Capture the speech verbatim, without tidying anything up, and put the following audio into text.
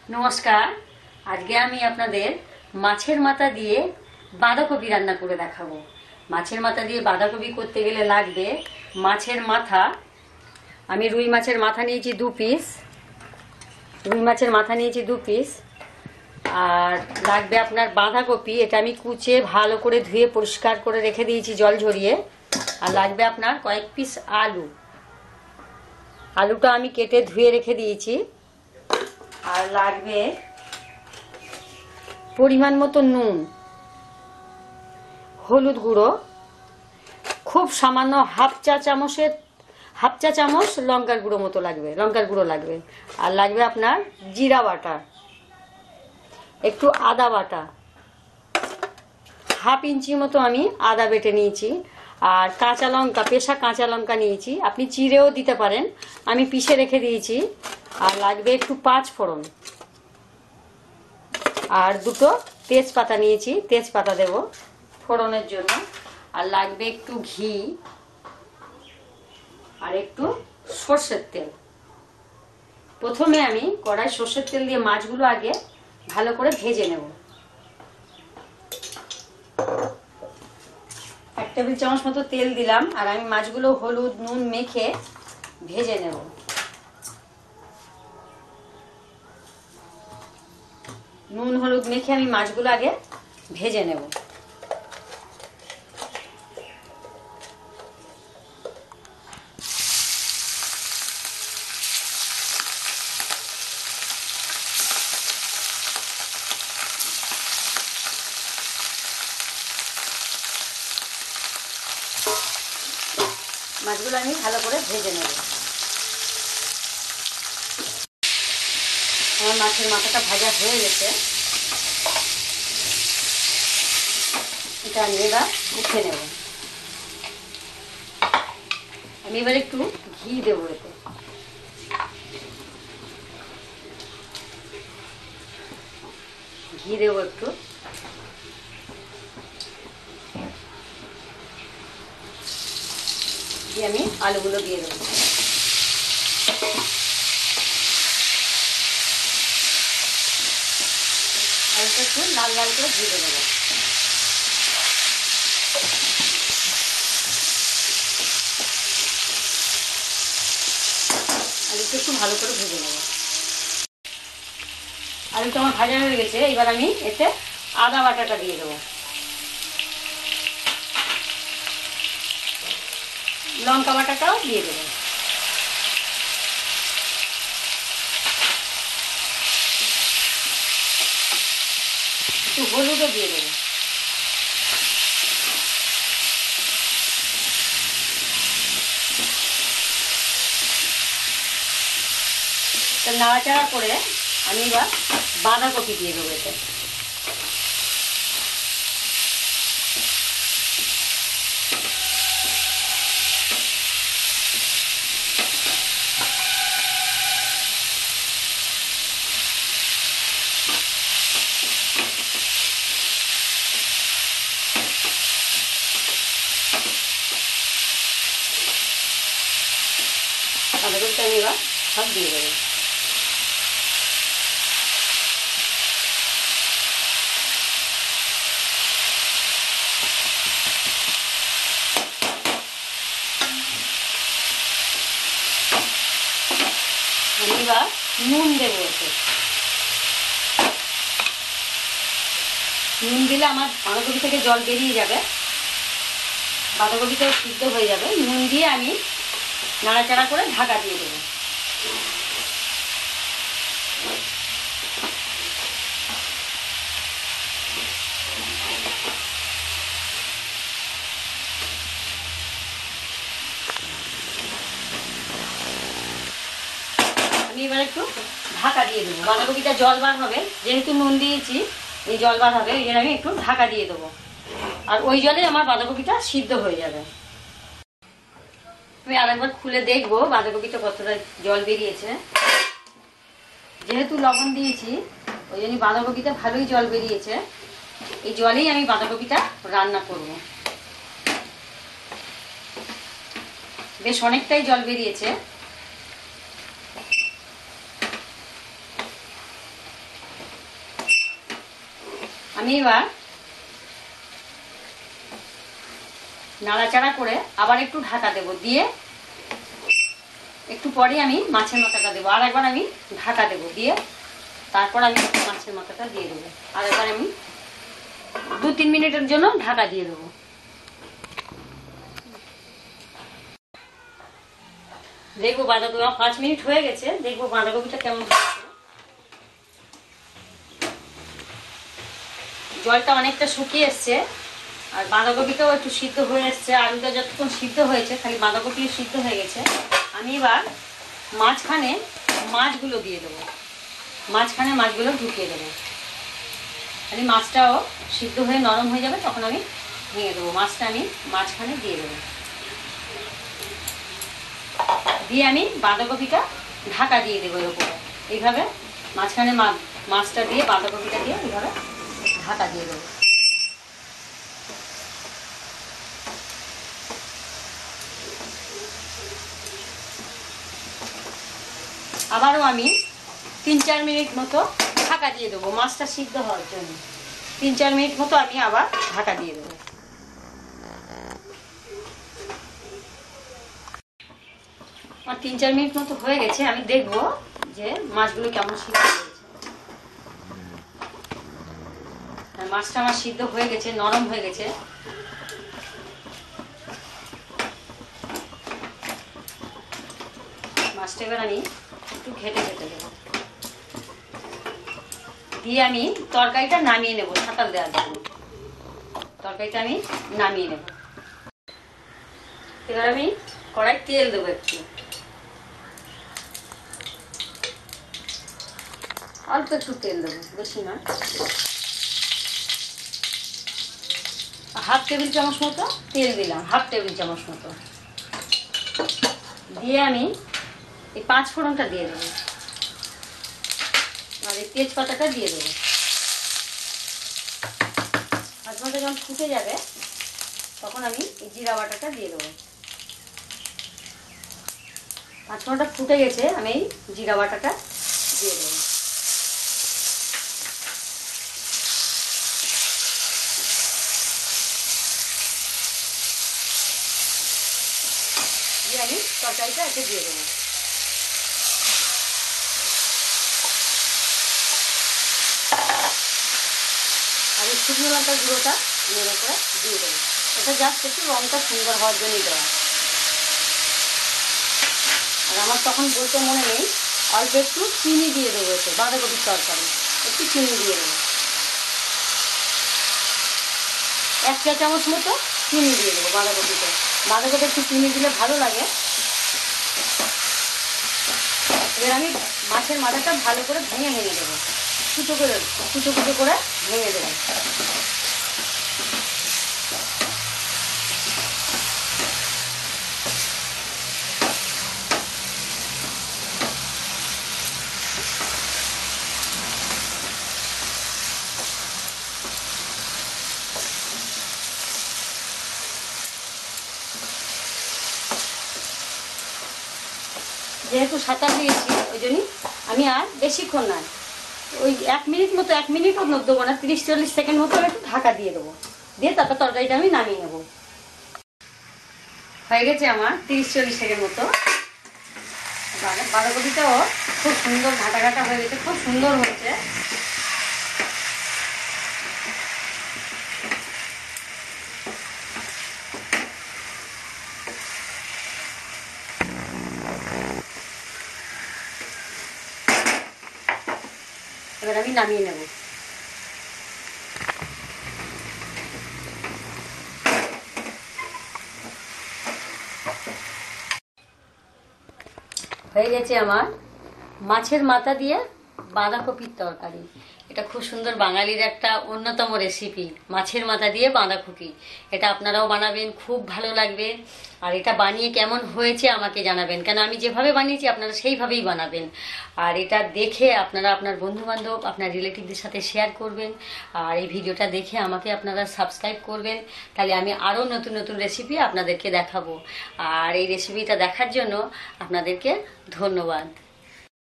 নমস্কার। আজকে আমি আপনাদের মাছের মাথা দিয়ে বাঁধাকপি রান্না করে দেখাবো। মাছের মাথা দিয়ে বাঁধাকপি করতে গেলে লাগবে মাছের মাথা। আমি রুই মাছের মাথা নিয়েছি দু পিস রুই মাছের মাথা নিয়েছি দু পিস আর লাগবে আপনার বাঁধাকপি। এটা আমি কুচে ভালো করে ধুয়ে পরিষ্কার করে রেখে দিয়েছি জল ঝরিয়ে। আর লাগবে আপনার কয়েক পিস আলু। আলুটা আমি কেটে ধুয়ে রেখে দিয়েছি। আর লাগবে পরিমাণ মতো নুন, হলুদ গুঁড়ো, খুব সামান্য হাফ চা চামচের হাফ চা চামচ লঙ্কার গুঁড়ো মতো লাগবে লঙ্কার গুঁড়ো লাগবে। আর লাগবে আপনার জিরা বাটা, একটু আদা বাটা, হাফ ইঞ্চি মতো আমি আদা বেটে নিয়েছি। আর কাঁচা লঙ্কা, পেশা কাঁচা লঙ্কা নিয়েছি, আপনি চিড়েও দিতে পারেন, আমি পিষে রেখে দিয়েছি। আর লাগবে একটু পাঁচ ফোড়ন আর দুটো তেজপাতা নিয়েছি, তেজপাতা দেব ফোড়নের জন্য। আর লাগবে একটু ঘি আর একটু সর্ষের তেল। প্রথমে আমি কড়াই সর্ষের তেল দিয়ে মাছগুলো আগে ভালো করে ভেজে নেব। এক টেবিল চামচ মতো তেল দিলাম আর আমি মাছগুলো হলুদ নুন মেখে ভেজে নেব। নুন হলুদ মেখে আমি মাছগুলো আগে ভেজে নেব। মাছগুলো আমি ভালো করে ভেজে নেব। আমার মাছের মাথাটা ভাজা হয়ে গেছে, এটা আমি এবার উঠে নেব। আমি এবার একটু ঘি দেবো এতে। ঘি দেবো একটু। দিয়ে আমি আলুগুলো দিয়ে দেবো। আলুটা একটু লাল লাল করে ভেজে নেব। আলুটা একটু ভালো করে ভেজে নেব। আলুটা আমার ভাজা হয়ে গেছে, এবার আমি এতে আদা বাটাটা দিয়ে দেবো, লঙ্কা বাটাটাও দিয়ে দেবো, একটু হলুদও দিয়ে দেবো। নাড়াচাড়া করে আমি এবার বাঁধাকপি দিয়ে দেবো এতে। বাঁধাকপিটা আমি এবার সব দিয়ে দেবো। আমি এবার নুন দেবো এতে। নুন দিলে আমার বাঁধাকপি থেকে জল বেরিয়ে যাবে, বাঁধাকপিটাও সিদ্ধ হয়ে যাবে। নুন দিয়ে আমি নাড়াচাড়া করে ঢাকা দিয়ে দেবো। আমি এবার একটু ঢাকা দিয়ে দেবো। বাঁধাকপিটা জল বার হবে, যেহেতু নুন দিয়েছি এই জল বার হবে, এই জন্য আমি একটু ঢাকা দিয়ে দেবো। আর ওই জলে আমার বাঁধাকপিটা সিদ্ধ হয়ে যাবে। আমি আরেকবার খুলে দেখবো বাঁধাকপিটা কতটা জল বেরিয়েছে। যেহেতু লবণ দিয়েছি ওই জন্য বাঁধাকপিটা ভালোই জল বেরিয়েছে। এই জলেই আমি বাঁধাকপিটা রান্না করব। বেশ অনেকটাই জল বেরিয়েছে। আমি এবার নাড়াচাড়া করে আবার একটু ঢাকা দেব, দিয়ে একটু পরে আমি মাছের মাথাটা দেবো। আর একবার আমি ঢাকা দেবো, দিয়ে তারপর আমি মাছের মাথাটা দিয়ে দেবো। আর একবার আমি দু তিন মিনিটের জন্য ঢাকা দিয়ে দেবো। দেখবো বাঁধাকপি পাঁচ মিনিট হয়ে গেছে, দেখবো বাঁধাকপিটা কেমন হয়েছে। জলটা অনেকটা শুকিয়ে এসছে, আর বাঁধাকপিটাও একটু সিদ্ধ হয়ে এসছে। আলুটা যতক্ষণ সিদ্ধ হয়েছে, খালি বাঁধাকপিও সিদ্ধ হয়ে গেছে। আমি এবার মাঝখানে মাছগুলো দিয়ে দেবো, মাঝখানে মাছগুলো ঢুকিয়ে দেবো। খালি মাছটাও সিদ্ধ হয়ে নরম হয়ে যাবে, তখন আমি ভেঙে দেবো। মাছটা আমি মাঝখানে দিয়ে দেবো, দিয়ে আমি বাঁধাকপিটা ঢাকা দিয়ে দেবো এর উপরে। এইভাবে মাঝখানে মাছটা দিয়ে বাঁধাকপিটা দিয়ে এইভাবে ঢাকা দিয়ে দেবো। আবারও আমি তিন চার মিনিট মতো ঢাকা দিয়ে দেবো মাছটা সিদ্ধ হওয়ার জন্য। তিন চার মিনিট মতো আমি আবার ঢাকা দিয়ে দেবো। আর তিন চার মিনিট মতো হয়ে গেছে, আমি দেখবো যে মাছগুলো কেমন সিদ্ধ হয়েছে। মাছটা আমার সিদ্ধ হয়ে গেছে, নরম হয়ে গেছে। মাছটা এবার আমি একটু ঘেটে ঘেটে দেবো, দিয়ে আমি তরকারিটা নামিয়ে নেবো। সাঁতাল দেওয়ার জন্য তরকারিটা আমি নামিয়ে নেব। এবার আমি কড়াই তেল দেবো একটু, অল্প একটু তেল দেবো, বেশি না। হাফ টেবিল চামচ মতো তেল দিলাম, হাফ টেবিল চামচ মতো দিয়ে আমি এই পাঁচ ফোড়নটা দিয়ে দেবো, আর এই তেজপাতাটা দিয়ে দেবো। পাঁচ ফোড়নটা যখন ফুটে যাবে, তখন আমি এই জিরা বাটাটা দিয়ে দেবো। পাঁচ ফোড়নটা ফুটে গেছে, আমি এই জিরা বাটাটা দিয়ে দেবো। দিয়ে আমি তরকারিটা এতে দিয়ে দেবো। আর এই শুকনো লঙ্কার গুঁড়োটা নেড়ে করে দিয়ে দেবো। এটা জাস্ট একটু রঙটা সুন্দর হওয়ার জন্যই দেওয়া। আর আমার তখন বলতে মনে নেই, অল্প একটু চিনি দিয়ে দেবো এতে, বাঁধাকপির তরকারি একটু চিনি দিয়ে দেবো, এক চা চামচ মতো চিনি দিয়ে দেবো বাঁধাকপিতে। বাঁধাকপি একটু চিনি দিলে ভালো লাগে। এবার আমি মাছের মাথাটা ভালো করে ভেঙে ভেঙে দেবো, কুচো করে কুচো কুচো করে ভেঙে দেবো। যেহেতু সাঁতার দিয়েছি, ওই জন্যই আমি আর বেশিক্ষণ না, ওই এক মিনিট মতো, এক মিনিটও দেবো না, তিরিশ চল্লিশ সেকেন্ড মতো একটু ঢাকা দিয়ে দেবো। দিয়ে তারপর তরকারিটা আমি নামিয়ে নেবো। হয়ে গেছে আমার তিরিশ চল্লিশ সেকেন্ড মতো। বাঁধাকপিটাও খুব সুন্দর ঘাটা ঘাটা হয়ে গেছে, খুব সুন্দর হয়েছে। এবার আমি নামিয়ে নেব। হয়ে গেছে আমার মাছের মাথা দিয়ে বাঁধাকপির তরকারি। এটা খুব সুন্দর বাঙালির একটা অন্যতম রেসিপি, মাছের মাথা দিয়ে বাঁধাকপি। এটা আপনারাও বানাবেন, খুব ভালো লাগবে। আর এটা বানিয়ে কেমন হয়েছে আমাকে জানাবেন, কেন আমি যেভাবে বানিয়েছি আপনারা সেইভাবেই বানাবেন। আর এটা দেখে আপনারা আপনার বন্ধুবান্ধব, আপনার রিলেটিভদের সাথে শেয়ার করবেন। আর এই ভিডিওটা দেখে আমাকে আপনারা সাবস্ক্রাইব করবেন, তাহলে আমি আরও নতুন নতুন রেসিপি আপনাদেরকে দেখাবো। আর এই রেসিপিটা দেখার জন্য আপনাদেরকে ধন্যবাদ।